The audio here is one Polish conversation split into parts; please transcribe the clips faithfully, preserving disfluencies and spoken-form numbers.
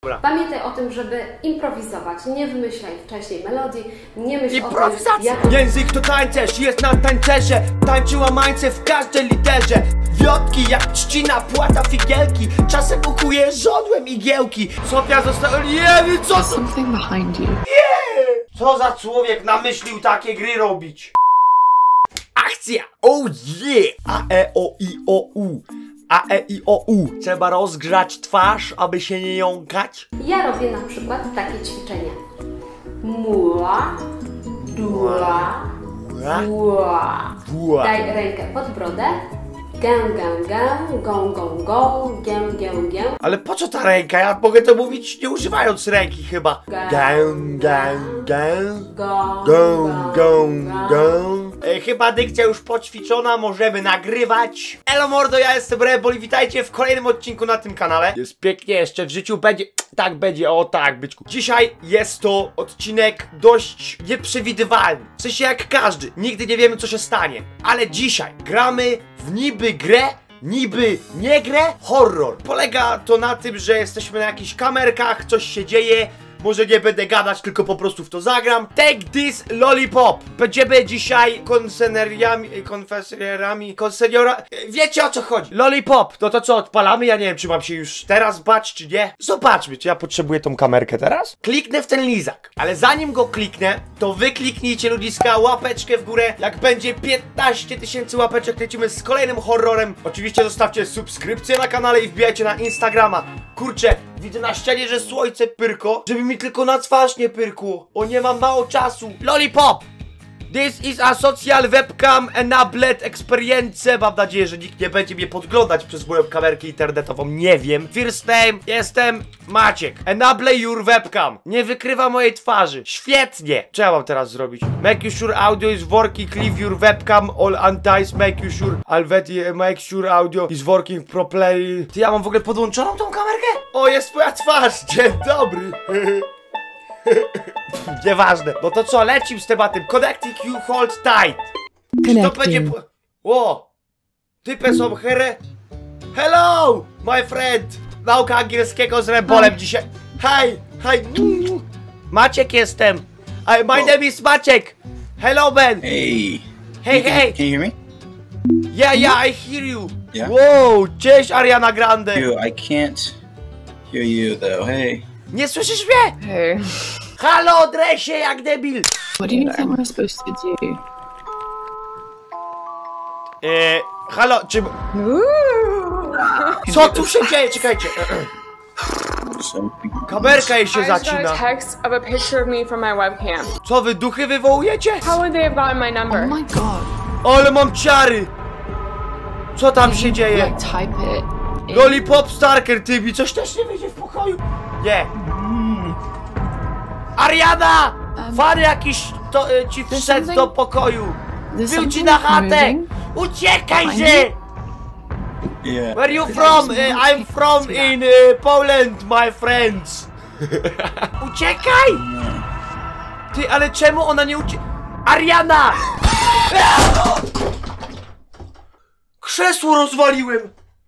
Dobra. Pamiętaj o tym, żeby improwizować. Nie wymyślaj wcześniej melodii, nie myśl o tym, jak... Język to tańcerz, jest na tańcerze. Tańczyła mańce w każdej literze. Wiotki jak trzcina, płata figielki. Czasem ukuje żodłem igiełki. Sofia została... Jemy, co to? Something behind you. Nie! Co za człowiek namyślił takie gry robić? Akcja! Oh yeah! A, E, O, I, O, U. A, E, I, O, U. Trzeba rozgrzać twarz, aby się nie jąkać. Ja robię na przykład takie ćwiczenie. Muła, dua, wua. Wua. Daj rękę pod brodę. Gę, gę, gę, gą, gą, gą, gę, gę, gę. Ale po co ta ręka? Ja mogę to mówić nie używając ręki chyba. Gę, gę, gę. Gą, Gą, gą, gą. gą. E, chyba dykcja już poćwiczona, możemy nagrywać. Elo mordo, ja jestem Rebol i witajcie w kolejnym odcinku na tym kanale. Jest pięknie, jeszcze w życiu będzie, tak będzie, o tak byczku. Dzisiaj jest to odcinek dość nieprzewidywalny. W sensie jak każdy, nigdy nie wiemy co się stanie. Ale dzisiaj gramy w niby grę, niby nie grę, horror. Polega to na tym, że jesteśmy na jakichś kamerkach, coś się dzieje. Może nie będę gadać, tylko po prostu w to zagram. Take this lollipop. Będziemy dzisiaj konseneriami, konfeserami, konseniora... Wiecie o co chodzi. Lollipop, to to co, odpalamy? Ja nie wiem, czy mam się już teraz bać, czy nie. Zobaczmy, czy ja potrzebuję tą kamerkę teraz. Kliknę w ten lizak, ale zanim go kliknę, to wy kliknijcie ludziska łapeczkę w górę. Jak będzie piętnaście tysięcy łapeczek, lecimy z kolejnym horrorem. Oczywiście zostawcie subskrypcję na kanale i wbijajcie na Instagrama. Kurczę, widzę na ścianie, że słońce pyrko, żeby mi tylko na twarz nie pyrkło. O, nie mam mało czasu. Lollipop! This is a social webcam enabled experience. Mam nadzieję, że nikt nie będzie mnie podglądać przez moją kamerkę internetową. Nie wiem. First name, jestem Maciek. Enable your webcam. Nie wykrywa mojej twarzy. Świetnie. Co ja mam teraz zrobić? Make you sure audio is working. Leave your webcam all antis. Make you sure already make sure audio is working properly. Ty, ja mam w ogóle podłączoną tą kamerkę? O, jest moja twarz. Dzień dobry. Nieważne. No to co, lecim z tematem. Connecting you hold tight. To będzie po... Ło! Typę są here. Hello, my friend. Nauka angielskiego z Rebolem dzisiaj. Hi, hi. Maciek jestem. I, my name is Maciek. Hello, man. Hey. Hey, can, hey. Can you hear me? Yeah, yeah, I hear you. Yeah. Wow, cześć Ariana Grande. You, I can't hear you though. Hey. Nie słyszysz mnie? Hey. Halo, dresie jak debil. What do you think we're supposed to do? Eee, halo, czy... Co tu się dzieje? Czekajcie. Kamerka jej się zaczyna. Text of a picture of me from my webcam. Co wy, duchy wywołujecie? How would they have gotten my number? Oh my god. Ale mam ciary. Co tam się dzieje? Like type it. in- Lollipop Starker, ty mi coś też nie wyjdzie w pokoju? Nie. Ariana! Fan jakiś to, y, ci wszedł something- do pokoju. There's Był ci something na chatę. moving. Uciekajże! Yeah. Where you from? There's Uh, no- I'm from in uh, Poland, my friends. Uciekaj! Ty, ale czemu ona nie ucie... Ariana! Krzesło rozwaliłem!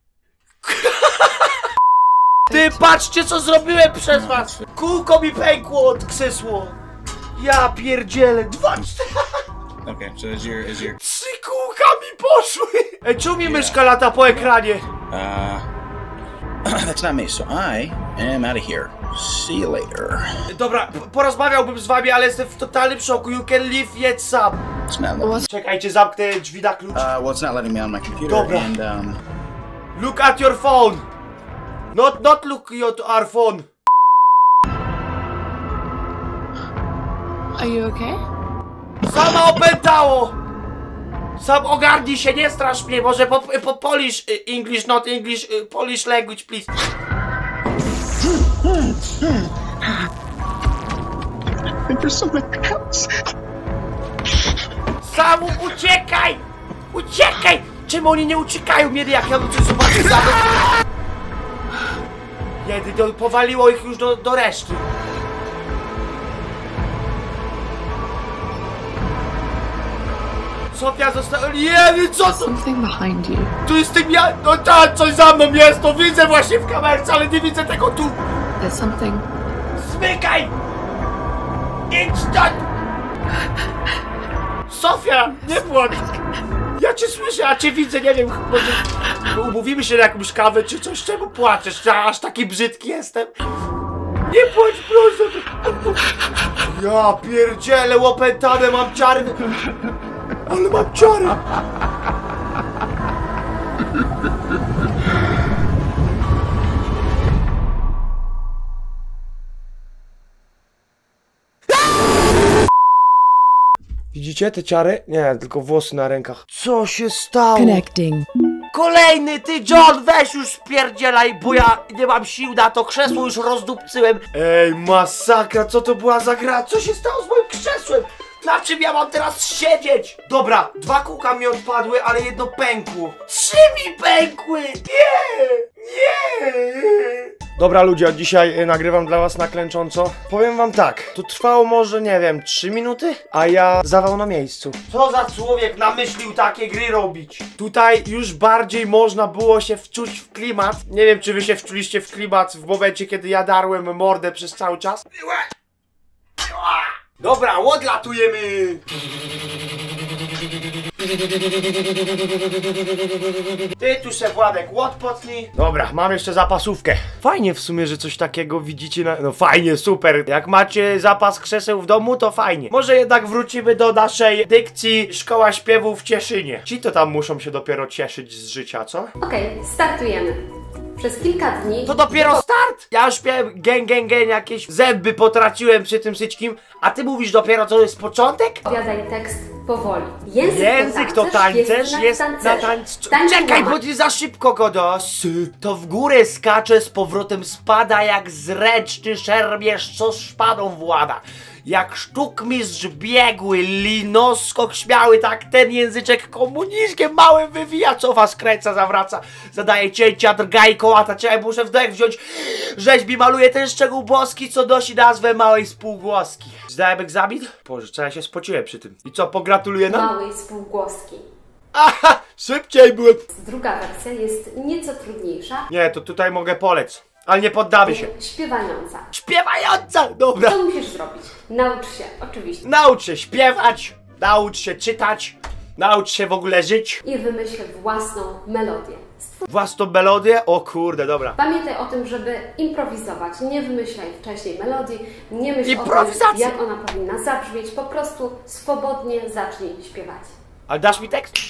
Ty, patrzcie co zrobiłem przez was! Kółko mi pękło od krzesło! Ja pierdzielę! Dwa, cztery... Okay, so is your is your Trzy kółka mi poszły! Ej, czemu mi myszka lata po ekranie? uh that's not me. So I am out of here. See you later. Dobra, p- porozmawiałbym z wami, ale jestem w totalnym szoku. You can leave yet some. It's not. let- Czekajcie, zamknę drzwi na klucz. Uh, well, it's not letting me on my computer. Dobra. And um, Look at your phone! Not, not look at our phone. Are you okay? Sama opętało! Sam ogarnij się, nie strasz mnie. Może po, po Polish, y, English, not English, y, Polish language, please. I think there's something else. Sam uciekaj! Uciekaj! Czemu oni nie uciekają mnie, jak ja bym coś zobaczył za mną? Jedy, to powaliło ich już do, do reszty. Sofia została... Jedy, co to? Something behind you. Tu jest tym ja... No tak, coś za mną jest, to widzę właśnie w kamerce, ale nie widzę tego tu. There's something. Zmykaj! Idź stąd! Sofia, nie płacz! Ja cię słyszę, a cię widzę, nie wiem, może umówimy się na jakąś kawę czy coś, czemu płaczesz? Czy aż taki brzydki jestem? Nie płacz, proszę! Ja pierdzielę, łopętane, mam ciary! Ale mam ciary! Widzicie te ciary? Nie, tylko włosy na rękach. Co się stało? Connecting. Kolejny ty, John, weź już spierdzielaj, bo ja nie mam sił na to krzesło, już rozdupcyłem. Ej, masakra, co to była za gra? Co się stało z moim krzesłem? Na czym ja mam teraz siedzieć? Dobra, dwa kółka mi odpadły, ale jedno pękło. Trzy mi pękły! Nie! Nie! Dobra ludzie, od dzisiaj y, nagrywam dla was na klęcząco. Powiem wam tak, to trwało może, nie wiem, trzy minuty, a ja zawał na miejscu. Co za człowiek namyślił takie gry robić? Tutaj już bardziej można było się wczuć w klimat. Nie wiem, czy wy się wczuliście w klimat w momencie, kiedy ja darłem mordę przez cały czas. Dobra, odlatujemy! Ty tu se, Władek, odpocznij. Dobra, mam jeszcze zapasówkę. Fajnie w sumie, że coś takiego widzicie na... No fajnie, super. Jak macie zapas krzeseł w domu, to fajnie. Może jednak wrócimy do naszej dykcji Szkoła Śpiewu w Cieszynie. Ci to tam muszą się dopiero cieszyć z życia, co? Okej, startujemy. Przez kilka dni... To dopiero start! Ja już śpiewam gęg, gęg, gęg, jakieś zęby potraciłem przy tym syćkim, a ty mówisz dopiero, co to jest początek? Opowiadaj tekst powoli. Język, Język to tańcerz, jest na tańcu. Czekaj, bo nie za szybko go dos. To w górę skacze, z powrotem spada, jak zręczny szermierz, co szpadą włada. Jak sztukmistrz biegły, linoskok śmiały, tak ten języczek komunizmem małym wywija, cofa, skręca, zawraca, zadaje cięcia, drga i kołata. Czekaj, muszę wdech wziąć, rzeźbi maluje ten szczegół boski, co nosi nazwę małej spółgłoski. Zdałem egzamin? Boże, co ja się spociłem przy tym. I co, pogratuluję nam? Małej spółgłoski. Aha, szybciej byłem. Druga wersja jest nieco trudniejsza. Nie, to tutaj mogę polec, ale nie poddamy się. Śpiewająca. Śpiewająca! Dobra. Co musisz zrobić? Naucz się, oczywiście. Naucz się śpiewać, naucz się czytać, naucz się w ogóle żyć. I wymyśl własną melodię. Własną melodię? O kurde, dobra. Pamiętaj o tym, żeby improwizować. Nie wymyślaj wcześniej melodii, nie myśl o tym, Improwizacja! jak ona powinna zabrzmieć. Po prostu swobodnie zacznij śpiewać. Ale dasz mi tekst?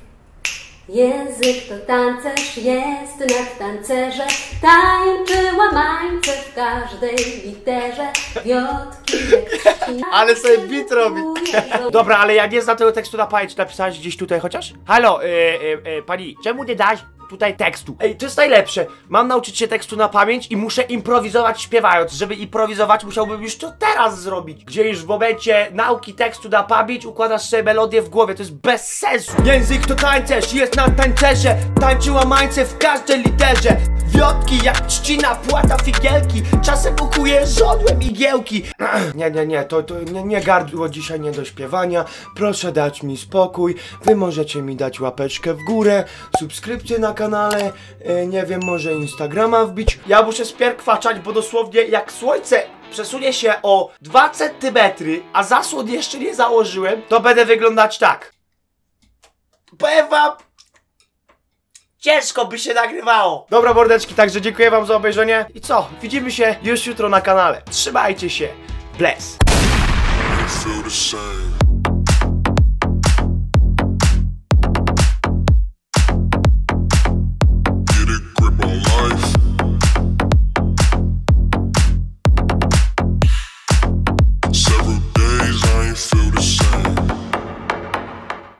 Język to tancerz, jest nad tancerze, tańczy łamańce w każdej literze, wiotki jak trzcina. Ale sobie beat robi. Dobra, ale ja nie znam tego tekstu na pamięć. Napisałeś gdzieś tutaj chociaż? Halo, yy, yy, yy, pani, czemu nie dasz tutaj tekstu? Ej, to jest najlepsze. Mam nauczyć się tekstu na pamięć i muszę improwizować śpiewając. Żeby improwizować, musiałbym już to teraz zrobić. Gdzie już w momencie nauki tekstu na pamięć układasz sobie melodię w głowie. To jest bez sensu. Język to tańcerz, jest na tańcerze, tańczy łamańce w każdej literze. Wiotki jak trzcina, płata figielki, czasem ukuje żodłem igiełki. Nie, nie, nie, to, to nie, nie gardło dzisiaj nie do śpiewania. Proszę dać mi spokój. Wy możecie mi dać łapeczkę w górę, subskrypcję na kanale, e, nie wiem, może Instagrama wbić. Ja muszę spierkwaczać, bo dosłownie jak słońce przesunie się o dwa centymetry, a zasłon jeszcze nie założyłem, to będę wyglądać tak. Powiem wam, ciężko by się nagrywało. Dobra mordeczki, także dziękuję wam za obejrzenie. I co? Widzimy się już jutro na kanale. Trzymajcie się. Bless. feel the same.